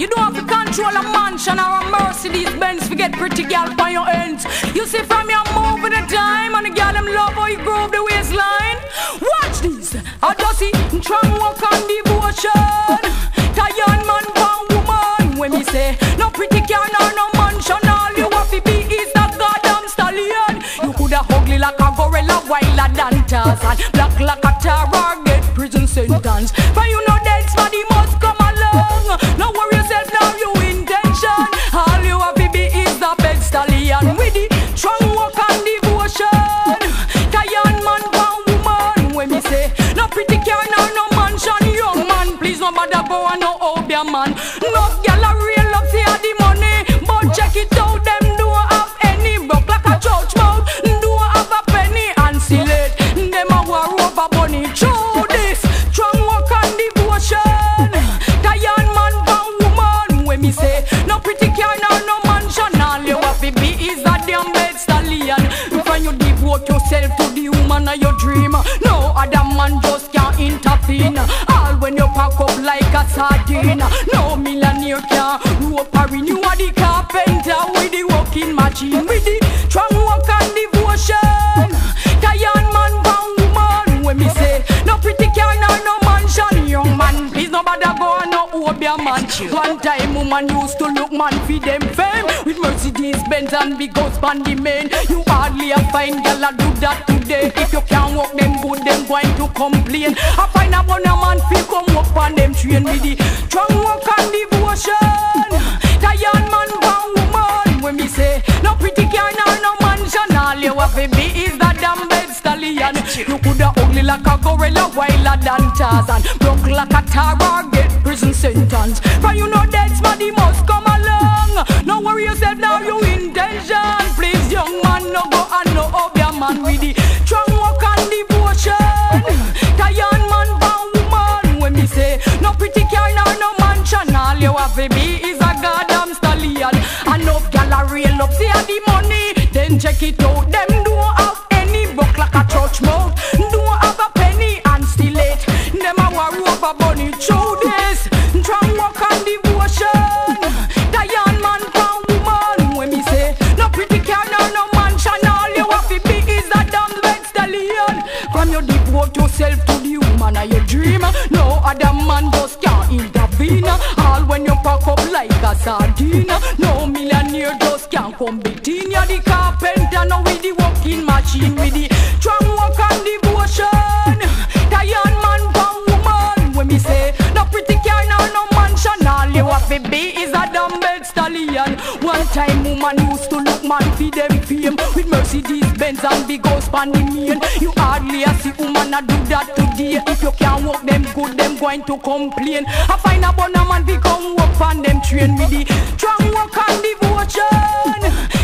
You don't have to control a mansion or a Mercedes Benz to get pretty girl on your ends. You see from your move with the time and the girl them love how you groove the waistline. Watch this. I just see strong walk on devotion. Tired man born woman. When me say no pretty girl nor no mansion, all you have to be is that goddamn stallion. You coulda ugly like a gorilla, wilder than Tarzan, black like a terror, get prison sentence. For you know dead body must come along. No worry yourself now, you intention. All you have to be is the bed stallion with the strong walk and devotion. Tired man born woman. When me say no pretty car nor no mansion, young man, please no bother boy no obia man. No gyal a real love see a the money, but check it out them don't have any. Broke like a church mouth, don't have a penny and seal it. Them a war over bunny. Show this strong walk and devotion. Tired man born woman. When me say no pretty car nor no mansion, all you have to be is a damn bed stallion. When you devote yourself to the woman of your dream, no other man just can't intervene. All when you pack up like a sardine, no millionaire can rope or renew. You are the carpenter with the working machine, with the strong work and devotion. Tired man born woman. When me say no pretty car nor no mansion, young man, please no bother go and no obia man. One time woman used to look man for them fame, with Mercedes Benz and big house on the main. You hardly a fine girl a do that today. If you can't walk them good, them going to complain. I find a one a man feel come walk on them train with the strong work and devotion. Tired man born woman. When me say no pretty car nor no mansion, all you have to be is that damn bed stallion. You coulda ugly like a gorilla, wilder than Tarzan, broke like a terror, get prison sentence. For you know dead body must come along. No worry yourself now, you intention. Please young man no go and no obia man with the strong walk and devotion. Tired man born woman. When me say no pretty car nor no mansion, all you have to be is a goddamn stallion. Enough gyal a real love see a the money, then check it out. Them don't have any, broke like a church mouth, don't have a penny and still it. Them a war over bunny. Show this strong walk and devotion. Tired man born woman. When me say no pretty car nor no mansion, all you have to be is a damn bed stallion. From you devote yourself to the woman of your dream, no other man just can't intervene. All when you pack up like a sardine, no millionaire just can't come between. You're the carpenter now with the working machine, with the strong work and devotion. Tired man born woman. When me say no pretty car nor no mansion, all you have to be is a damn bed stallion. One time woman used to look man for them fame, with Mercedes Benz and big house on the main. You hardly a see woman a do that today. If you can't walk them good, them going to complain. I find a bunna man fi come walk on them train with the strong walk and devotion.